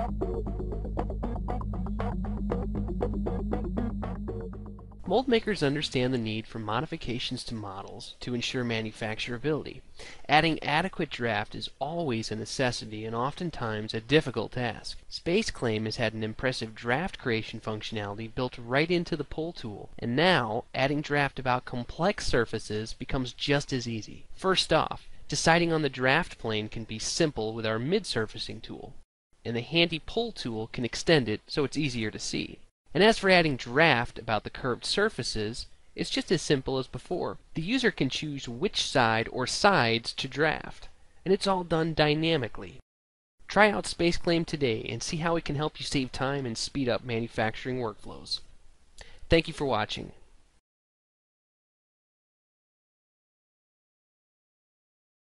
Mold makers understand the need for modifications to models to ensure manufacturability. Adding adequate draft is always a necessity and oftentimes a difficult task. SpaceClaim has had an impressive draft creation functionality built right into the pull tool, and now adding draft about complex surfaces becomes just as easy. First off, deciding on the draft plane can be simple with our mid-surfacing tool, and the handy pull tool can extend it so it's easier to see. And as for adding draft about the curved surfaces, it's just as simple as before. The user can choose which side or sides to draft, and it's all done dynamically. Try out SpaceClaim today and see how it can help you save time and speed up manufacturing workflows. Thank you for watching.